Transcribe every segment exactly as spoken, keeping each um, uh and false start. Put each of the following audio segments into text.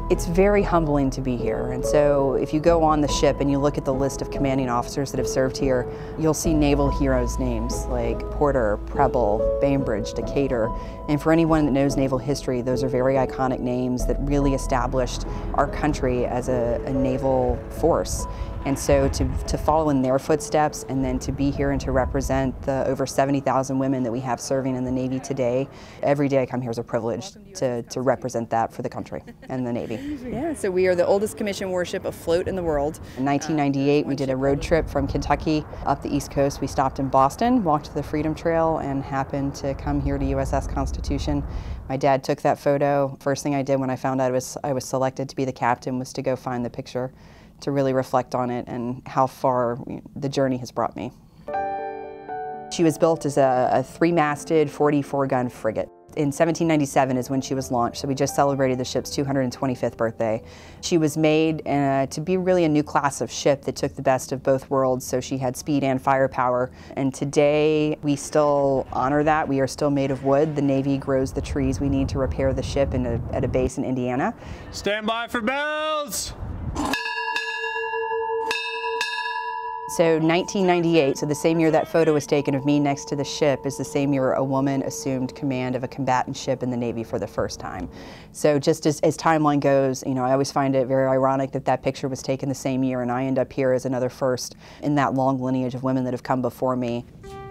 It's very humbling to be here, and so if you go on the ship and you look at the list of commanding officers that have served here, you'll see naval heroes' names like Porter, Preble, Bainbridge, Decatur, and for anyone that knows naval history, those are very iconic names that really established our country as a, a naval force. And so to, to follow in their footsteps and then to be here and to represent the over seventy thousand women that we have serving in the Navy today, every day I come here is a privilege to, to represent that for the country and the Navy. Yeah, so we are the oldest commissioned warship afloat in the world. In nineteen ninety-eight, we did a road trip from Kentucky up the East Coast. We stopped in Boston, walked the Freedom Trail, and happened to come here to U S S Constitution. My dad took that photo. First thing I did when I found out I was, I was selected to be the captain was to go find the picture, to really reflect on it and how far the journey has brought me. She was built as a, a three-masted, forty-four gun frigate. In seventeen ninety-seven is when she was launched, so we just celebrated the ship's two hundred twenty-fifth birthday. She was made uh, to be really a new class of ship that took the best of both worlds, so she had speed and firepower. And today, we still honor that. We are still made of wood. The Navy grows the trees we need to repair the ship in a, at a base in Indiana. Stand by for bells! So nineteen ninety-eight, so the same year that photo was taken of me next to the ship, is the same year a woman assumed command of a combatant ship in the Navy for the first time. So just as, as timeline goes, you know, I always find it very ironic that that picture was taken the same year and I end up here as another first in that long lineage of women that have come before me.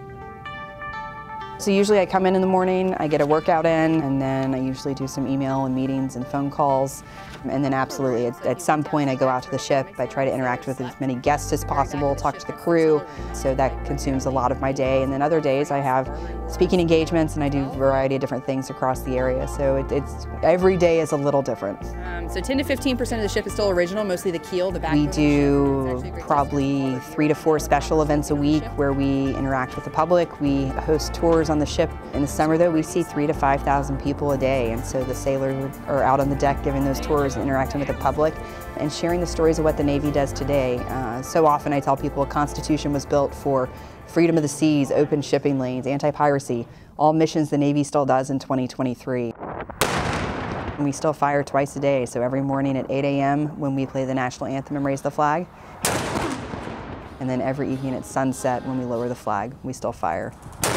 So usually I come in in the morning, I get a workout in, and then I usually do some email and meetings and phone calls. And then absolutely, at, at some point I go out to the ship, I try to interact with as many guests as possible, talk to the crew, so that consumes a lot of my day. And then other days I have speaking engagements and I do a variety of different things across the area. So it, it's, every day is a little different. Um, so ten to fifteen percent of the ship is still original, mostly the keel, the back. We do probably three to four special events a week where we interact with the public. We host tours on the ship. In the summer though, we see three to five thousand people a day, and so the sailors are out on the deck giving those tours and interacting with the public and sharing the stories of what the Navy does today. Uh, so often I tell people a Constitution was built for freedom of the seas, open shipping lanes, anti-piracy, all missions the Navy still does in twenty twenty-three. And we still fire twice a day, so every morning at eight A M when we play the national anthem and raise the flag, and then every evening at sunset when we lower the flag, we still fire.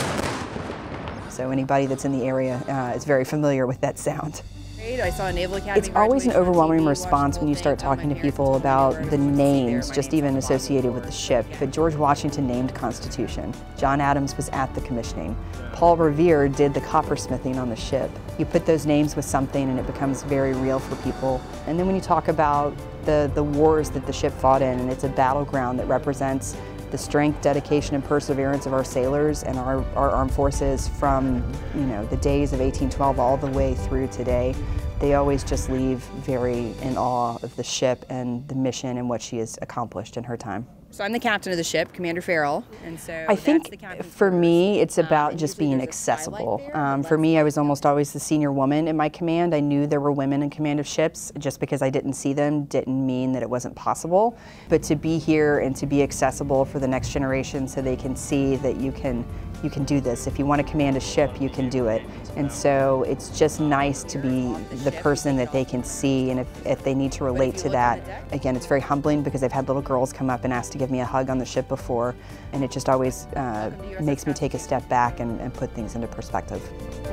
So anybody that's in the area uh, is very familiar with that sound. I saw a Naval Academy. It's always an overwhelming response when you start talking to people about the names, just even associated with the ship. But George Washington named Constitution. John Adams was at the commissioning. Paul Revere did the coppersmithing on the ship. You put those names with something and it becomes very real for people. And then when you talk about the, the wars that the ship fought in, and it's a battleground that represents the strength, dedication, and perseverance of our sailors and our, our armed forces from, you know, the days of eighteen twelve all the way through today. They always just leave very in awe of the ship and the mission and what she has accomplished in her time. So I'm the captain of the ship, Commander Farrell, and so I think for me it's about just being accessible. Um, for me, I was almost always the senior woman in my command. I knew there were women in command of ships. Just because I didn't see them didn't mean that it wasn't possible. But to be here and to be accessible for the next generation so they can see that you can you can do this. If you want to command a ship, you can do it. And so it's just nice to be the person that they can see, and if, if they need to relate to that. Again, it's very humbling because I've had little girls come up and ask to give me a hug on the ship before, and it just always uh, makes me take a step back and, and put things into perspective.